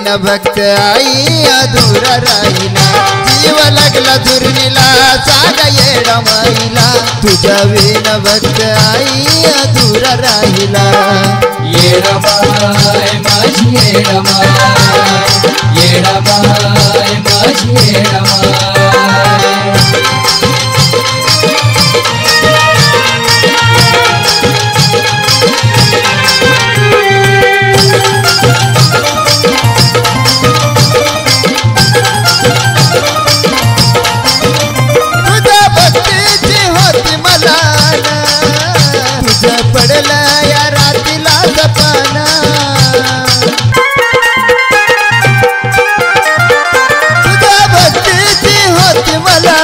विना भक्त आई अधुरा राहिला जीव लागला दुर्मिला सांग येडा माईला तुझ्या विना भक्त आई अधुरा राहिला येडा माय माझी येडा माय येडा माय माझी येडा माय पडला या रातीला सपना तुझ्या भक्तीची होती मला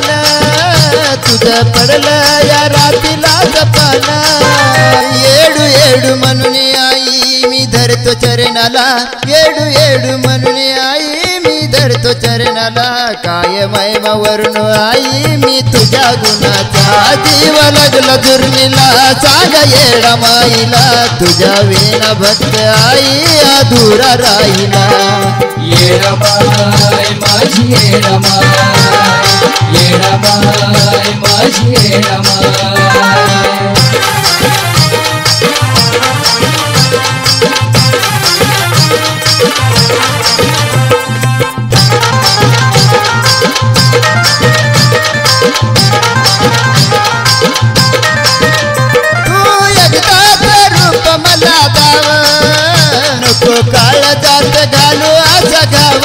तुझं पडला या रातीला सपना येडू येडू म्हणून आई मी धरतो चरणाला येडू येडू म्हणून आई मी धरतो चरणाला काय महिमा वरून आई मी तुझ्या गुणाचा जीव लागला दुर्मिला सांग येडा माईला तुझ्या विना भक्त आई अधुरा राहिला येडा माय माझी येडा माय येडा माय माझी येडा माय नको काळ जात घालू असं गाव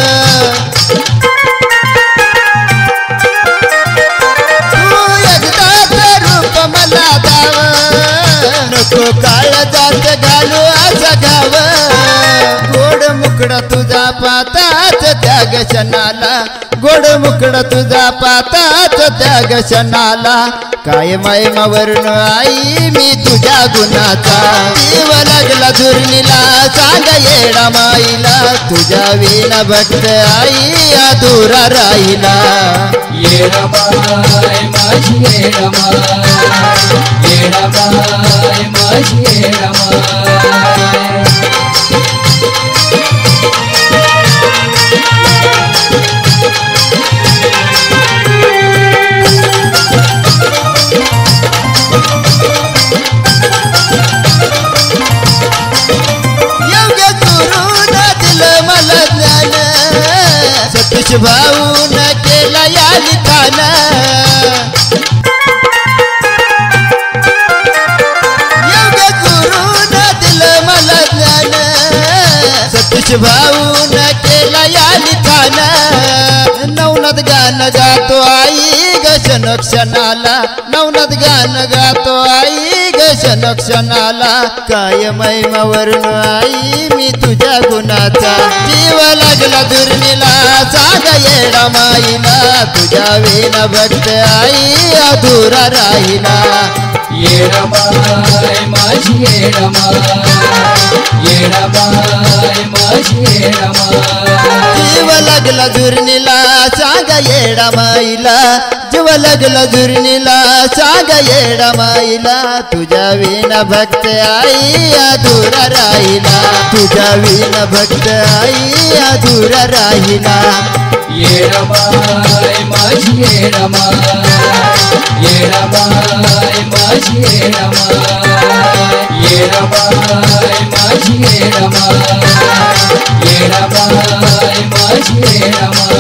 तू एकदाच रूप मला दाव नको काळ जात घालू असं गाव गोड मुकडा तुझा पाताच त्या गशनाला गोड मुकडा तुझा पाताच त्या गशनाला काय महिमा वरून आई मी तुझ्या गुणाचा जीव लागला दुर्मिला सांग येडा माईला तुझ्या विना भक्त आई अधुरा राहिला येडा माय माझी येडा माय येडा माय माझी येडा माय सतीश भाऊ न केला या लिखाण योग्य गुरु न दिलं मला ज्ञान सतीश भाऊ न केला या लिखाण नवनाथ गाण गातो आई गशन क्षणाला नवनाथ गाण गातो आई गशन क्षणाला काय महिमा वरून आई मी तुझ्या गुणाचा जीव लागला दुर्मिला सांग येडा माईला तुझ्या विना भक्त आई अधुरा राहिला येडा माय माझी येडा माय येडा माय माझी येडा माय जीव लागला दुर्मिला सांग येडा माईला जीव लागला दुर्मिला सांग येडा माईला तुझ्या विना भक्त आई अधुरा राहिला तुझ्या विना भक्त आई अधुरा राहिला येडा माय माझी येडा माय येडा माय माझी येडा माय येडा माय माझी येडा माय येडा माय माझी येडा माय